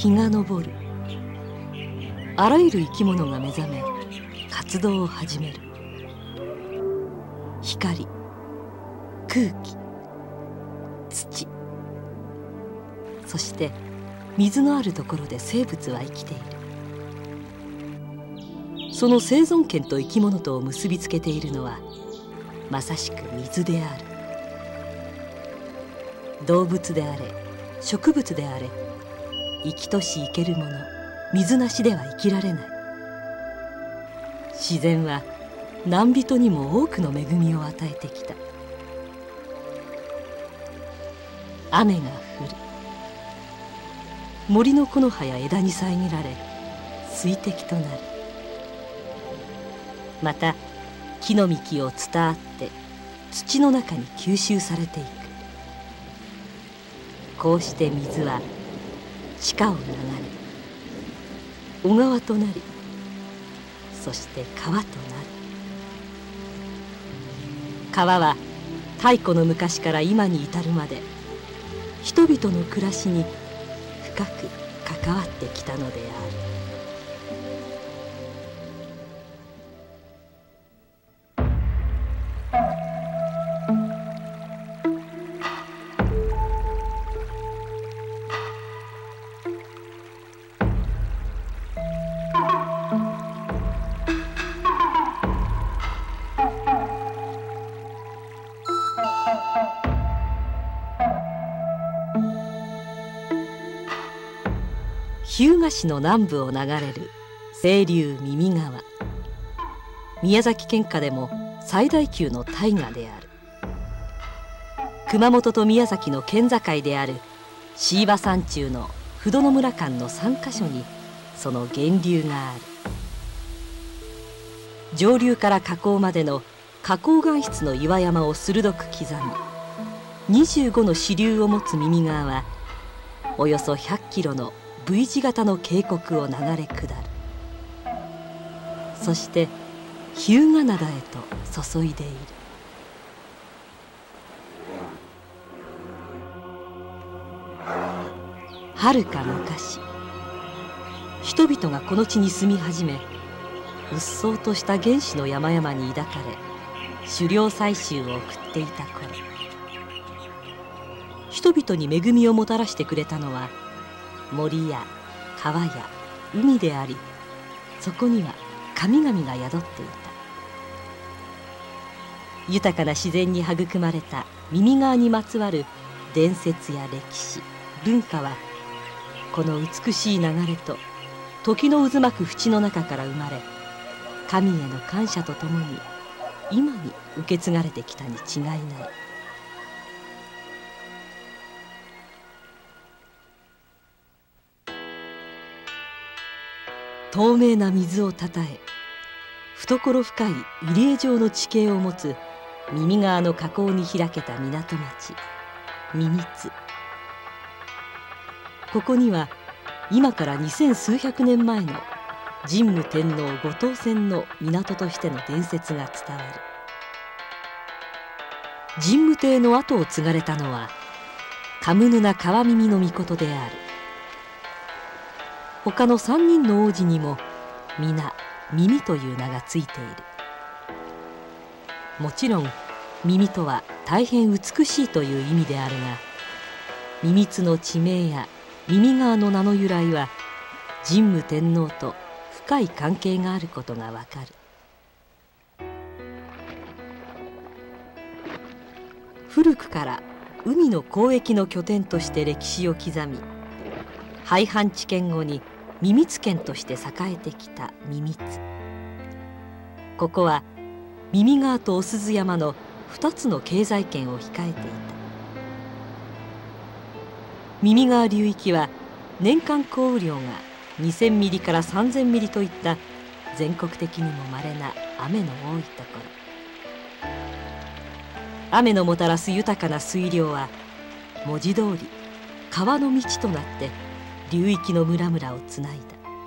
日が昇る。あらゆる生き物が目覚め活動を始める。光、空気、土、そして水のあるところで生物は生きている。その生存権と生き物とを結びつけているのはまさしく水である。動物であれ植物であれ、生きとし生けるもの、水なしでは生きられない。自然は何人にも多くの恵みを与えてきた。雨が降る。森の木の葉や枝に遮られ水滴となる。また木の幹を伝わって土の中に吸収されていく。こうして水は地下を流れ小川となり、そして川となる。川は太古の昔から今に至るまで人々の暮らしに深く関わってきたのである。日向市の南部を流れる清流耳川。宮崎県下でも最大級の大河である。熊本と宮崎の県境である椎葉山中の不動村間の3カ所にその源流がある。上流から河口までの花崗岩質の岩山を鋭く刻み、25の支流を持つ耳川はおよそ100キロのV 字型の渓谷を流れ下る。そして日向灘へと注いでいる。はるか昔、人々がこの地に住み始め、うっそうとした原始の山々に抱かれ狩猟採集を送っていた頃、人々に恵みをもたらしてくれたのは森や川や海であり、そこには神々が宿っていた。豊かな自然に育まれた耳川にまつわる伝説や歴史、文化はこの美しい流れと時の渦巻く淵の中から生まれ、神への感謝とともに今に受け継がれてきたに違いない。透明な水をたたえ、懐深い入江状の地形を持つ耳川の河口に開けた港町耳津。ここには今から2000数百年前の神武天皇後藤船の港としての伝説が伝わる。神武帝の後を継がれたのはカムヌナ川耳の命である。他の3人の王子にも皆耳という名がついている。もちろん耳とは大変美しいという意味であるが、耳津の地名や耳川の名の由来は神武天皇と深い関係があることがわかる。古くから海の交易の拠点として歴史を刻み、廃藩置県後に耳津県として栄えてきた耳津。ここは耳川とお鈴山の2つの経済圏を控えていた。耳川流域は年間降雨量が2000ミリから3000ミリといった全国的にも稀な雨の多いところ。雨のもたらす豊かな水量は文字通り川の道となって流域の村々をつない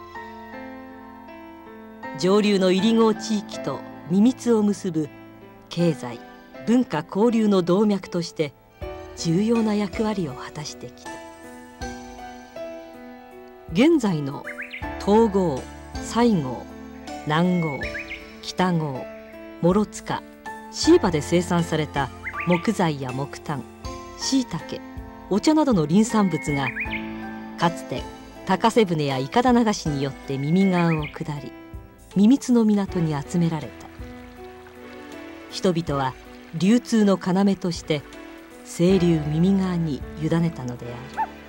だ。上流の入り郷地域と耳津を結ぶ経済文化交流の動脈として重要な役割を果たしてきた。 現在の東郷、西郷、南郷、北郷、諸塚、椎葉で生産された木材や木炭、しいたけ、お茶などの林産物がかつて高瀬舟やいかだ流しによって耳川を下り、秘密の港に集められた。人々は流通の要として清流耳川に委ねたのである。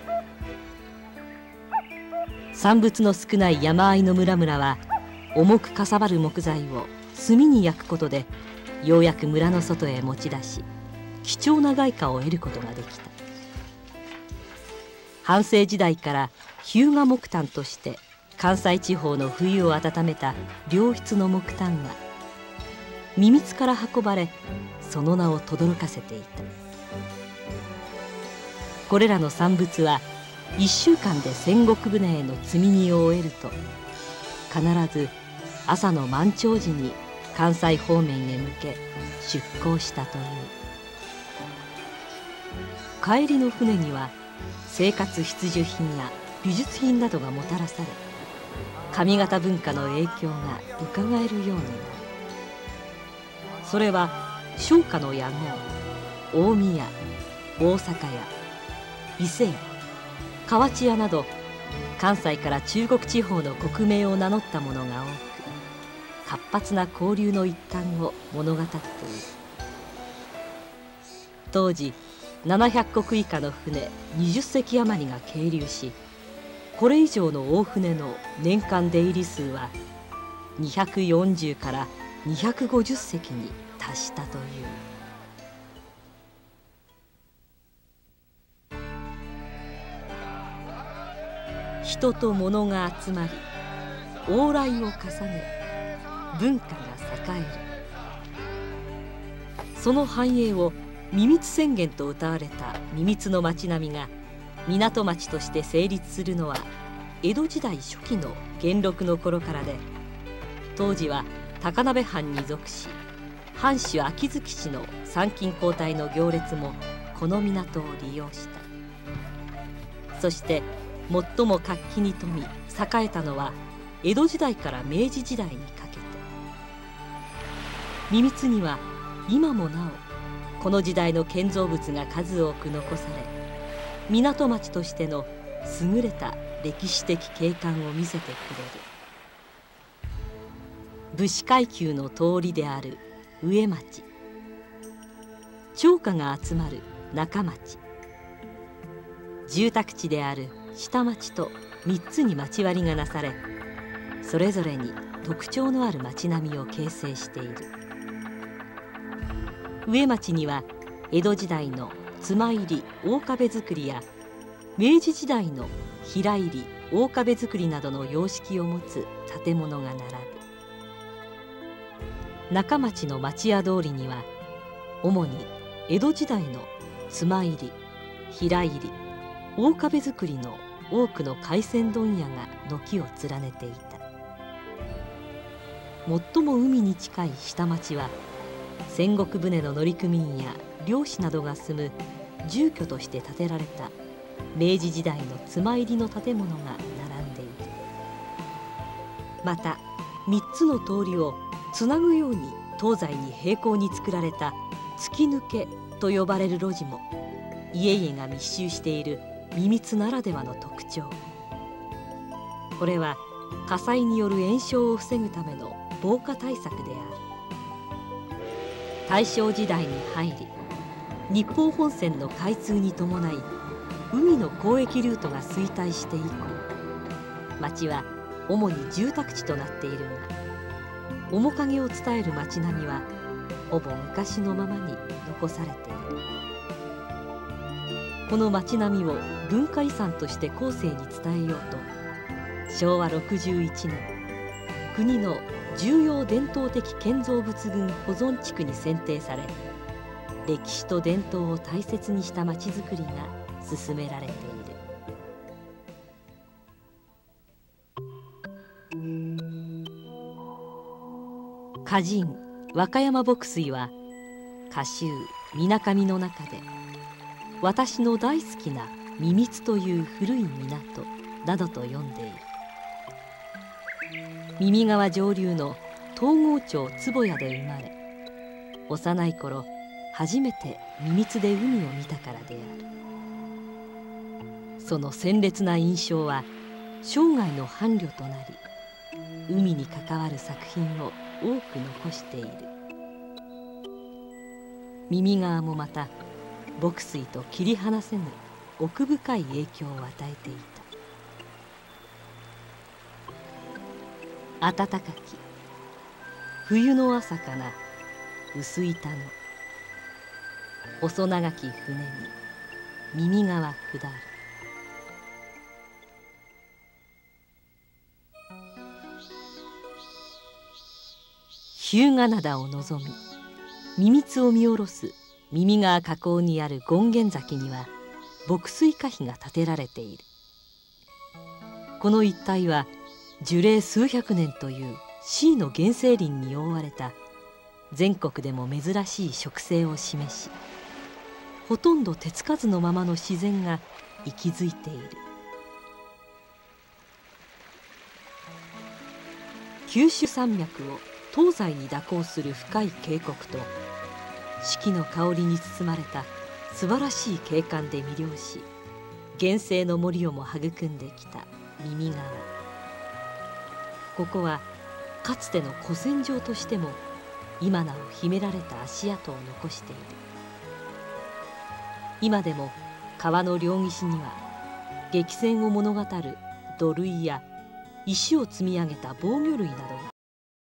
産物の少ない山あいの村々は重くかさばる木材を炭に焼くことでようやく村の外へ持ち出し、貴重な外貨を得ることができた。半世時代から日向木炭として関西地方の冬を温めた良質の木炭が秘密から運ばれ、その名を轟かせていた。これらの産物は1週間で戦国船への積み荷を終えると、必ず朝の満潮時に関西方面へ向け出港したという。帰りの船には生活必需品や美術品などがもたらされ、上方文化の影響がうかがえるようになる。それは商家の屋号、近江屋、大阪屋、伊勢屋、河内屋など関西から中国地方の国名を名乗ったものが多く、活発な交流の一端を物語っている。当時700石以下の船20隻余りが係留し、これ以上の大船の年間出入り数は240から250隻に達したという。人と物が集まり、往来を重ね、文化が栄える。その繁栄を秘密宣言と謳われた秘密の町並みが港町として成立するのは江戸時代初期の元禄の頃からで、当時は高鍋藩に属し、藩主秋月氏の参勤交代の行列もこの港を利用した。そして最も活気に富み栄えたのは江戸時代から明治時代にかけて。秘密には今もなおこの時代の建造物が数多く残され、港町としての優れた歴史的景観を見せてくれる。武士階級の通りである上町、町家が集まる中町、住宅地である下町と3つに町割りがなされ、それぞれに特徴のある町並みを形成している。上町には江戸時代の妻入り大壁造りや明治時代の平入り大壁造りなどの様式を持つ建物が並ぶ。中町の町屋通りには主に江戸時代の妻入り平入り大壁造りの多くの海鮮問屋が軒を連ねていた。最も海に近い下町は戦国船の乗組員や漁師などが住む住居として建てられた明治時代の妻入りの建物が並んでいる。また3つの通りをつなぐように東西に平行に作られた突き抜けと呼ばれる路地も家々が密集している秘密ならではの特徴。これは火災による延焼を防ぐための防火対策である。大正時代に入り、日豊本線の開通に伴い海の交易ルートが衰退して以降、町は主に住宅地となっているが、面影を伝える町並みはほぼ昔のままに残されている。この町並みを文化遺産として後世に伝えようと、昭和61年国の重要伝統的建造物群保存地区に選定され、歴史と伝統を大切にした町づくりが進められている。歌人和歌山牧水は歌集「みなかみ」の中で、私の大好きな秘密という古い港などと読んでいる。耳川上流の東郷町坪谷で生まれ、幼い頃初めて耳津で海を見たからである。その鮮烈な印象は生涯の伴侶となり、海に関わる作品を多く残している。耳川もまた牧水と切り離せぬ奥深い影響を与えていた。暖かき冬の朝かな薄板の細長き船に耳川下る。日向灘を望み耳津を見下ろす耳川河口にある権現崎には牧水歌碑が建てられている。この一帯は樹齢数百年という C の原生林に覆われた全国でも珍しい植生を示し、ほとんど手つかずのままの自然が息づいている。九州山脈を東西に蛇行する深い渓谷と四季の香りに包まれた素晴らしい景観で魅了し、原生の森をも育んできた耳川。ここはかつての古戦場としても今なお秘められた足跡を残している。今でも川の両岸には激戦を物語る土塁や石を積み上げた防御塁などが